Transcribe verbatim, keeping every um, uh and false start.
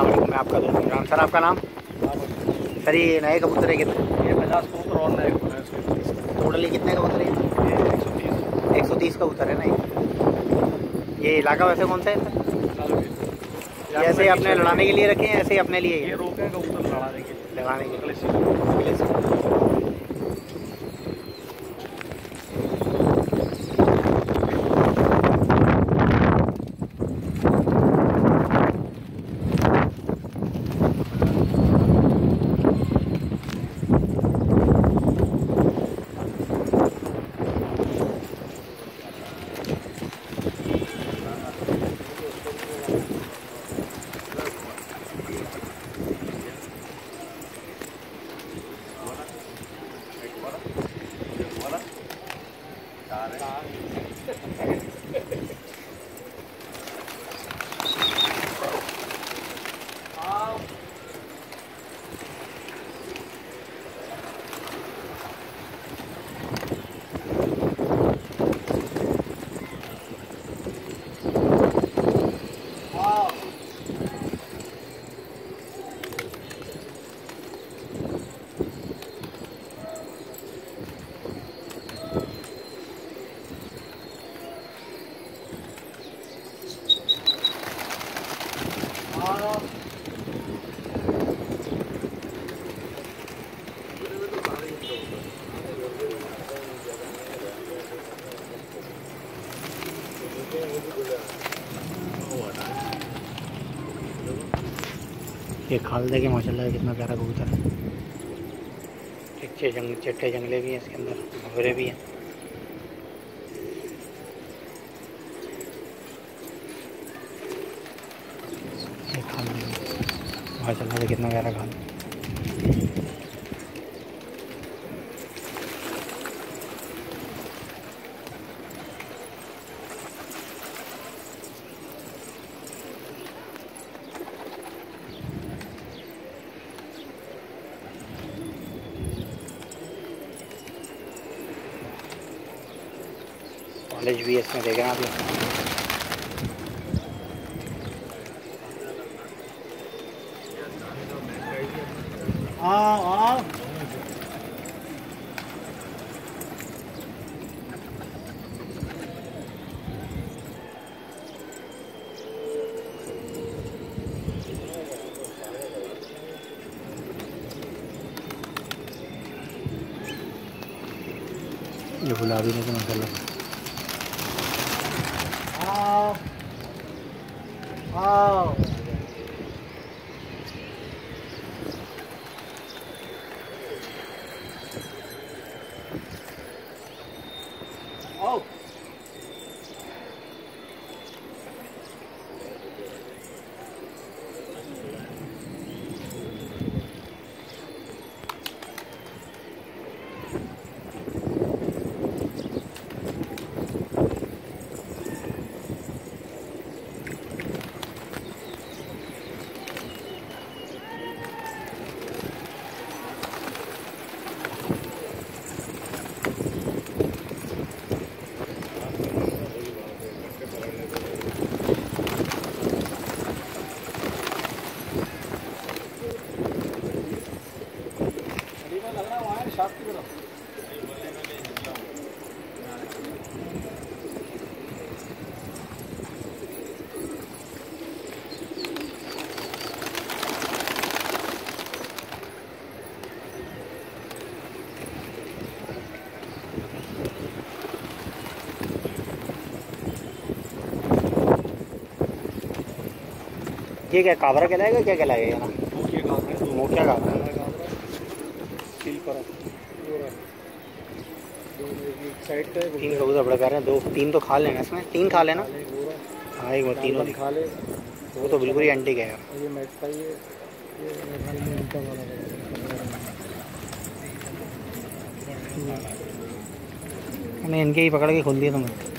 अस्सलाम वालेकुम, मैं आपका दोस्त इमरान। सर आपका नाम? सर ये नए कबूतर है कितने? ये पचास कबूतर और नए कबूतर। टोटली कितने कबूतर है? एक सौ तीस एक सौ तीस कबूतर है ना ये। ये इलाका वैसे कौन सा है सर? ये ऐसे अपने लड़ाने के लिए रखे हैं, ऐसे अपने लिए? ये रोके हैं कबूतर लड़ाने के लिए। लड़ाने के अगले लिए से। ये खाल देखे माशाल्लाह कितना प्यारा कबूतर है। चिट्टे जंग चिट्टे जंगले भी हैं इसके अंदर, भंवरे भी हैं। ये खाल माशाल्लाह से कितना प्यारा खाल। कॉलेज भी इसमें देख रहे हैं आप। हाँ हाँ ये गुलाबी नहीं तो माशाल्लाह। आओ आओ आओ ये क्या काबरा कहलाएगा, क्या कहलाएगा ना? मोकिया काबरा तीन कबूतर बड़े प्यारे हैं। दो तीन तो खा लेना इसमें, तीन खा लेना। हाँ एक वो तीनों खा ले, वो तो बिल्कुल ही एंटी है। मैंने इनके ही पकड़ के खोल दिया तुम्हें।